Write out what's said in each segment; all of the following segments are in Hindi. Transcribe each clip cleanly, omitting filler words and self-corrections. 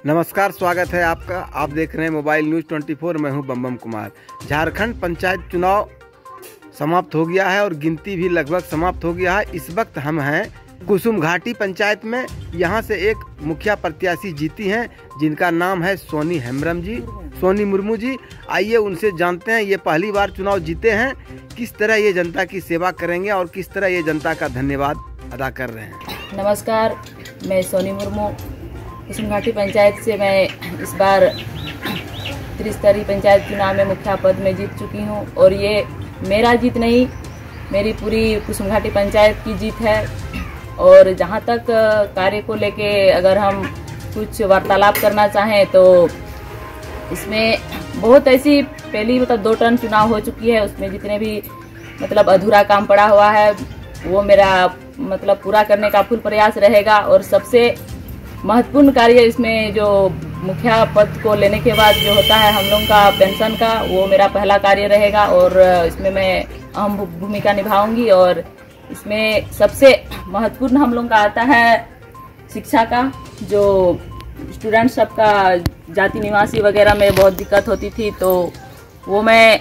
नमस्कार, स्वागत है आपका। आप देख रहे हैं मोबाइल न्यूज़ 24। मैं हूं बम कुमार। झारखंड पंचायत चुनाव समाप्त हो गया है और गिनती भी लगभग समाप्त हो गया है। इस वक्त हम हैं कुसुम घाटी पंचायत में। यहां से एक मुखिया प्रत्याशी जीती हैं जिनका नाम है सोनी मुर्मू जी। आइए उनसे जानते हैं, ये पहली बार चुनाव जीते हैं, किस तरह ये जनता की सेवा करेंगे और किस तरह ये जनता का धन्यवाद अदा कर रहे हैं। नमस्कार, मैं सोनी मुर्मू कुसुम घाटी पंचायत से मैं इस बार त्रिस्तरीय पंचायत चुनाव में मुखिया पद में जीत चुकी हूं और ये मेरा जीत नहीं, मेरी पूरी कुसुम घाटी पंचायत की जीत है। और जहां तक कार्य को लेके अगर हम कुछ वार्तालाप करना चाहें तो इसमें बहुत ऐसी पहली 2 टर्न चुनाव हो चुकी है, उसमें जितने भी अधूरा काम पड़ा हुआ है वो मेरा पूरा करने का फुल प्रयास रहेगा। और सबसे महत्वपूर्ण कार्य इसमें जो मुखिया पद को लेने के बाद जो होता है हम लोगों का पेंशन का, वो मेरा पहला कार्य रहेगा और इसमें मैं अहम भूमिका निभाऊंगी। और इसमें सबसे महत्वपूर्ण हम लोगों का आता है शिक्षा का। जो स्टूडेंट सबका जाति निवासी वगैरह में बहुत दिक्कत होती थी, तो वो मैं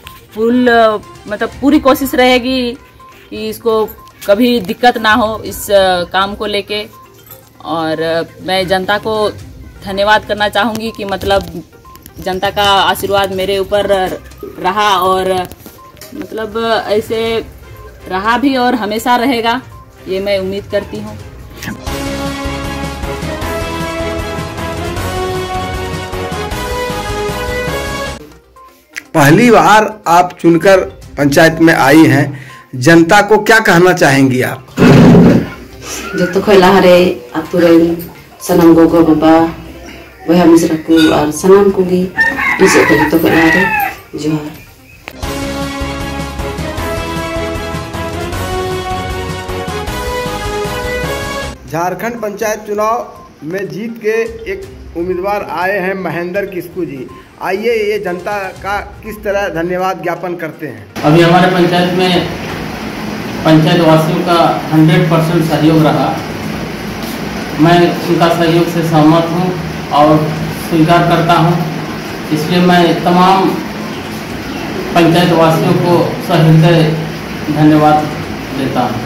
पूरी कोशिश रहेगी कि इसको कभी दिक्कत ना हो इस काम को लेके। और मैं जनता को धन्यवाद करना चाहूँगी कि जनता का आशीर्वाद मेरे ऊपर रहा और ऐसे रहा भी और हमेशा रहेगा, ये मैं उम्मीद करती हूँ। पहली बार आप चुनकर पंचायत में आई हैं, जनता को क्या कहना चाहेंगी आप? जतो खोला हरे आतुरेन सनम गोगो बाबा वह मिश्रा को और सनम कोगी इसे तो खोला हरे जोहार। झारखंड पंचायत चुनाव में जीत के एक उम्मीदवार आए हैं महेंद्र किस्कू जी। आइए ये जनता का किस तरह धन्यवाद ज्ञापन करते हैं। अभी हमारे पंचायत में पंचायत वासियों का 100% सहयोग रहा। मैं उनका सहयोग से सहमत हूं और स्वीकार करता हूं, इसलिए मैं तमाम पंचायत वासियों को सहृदय धन्यवाद देता हूं।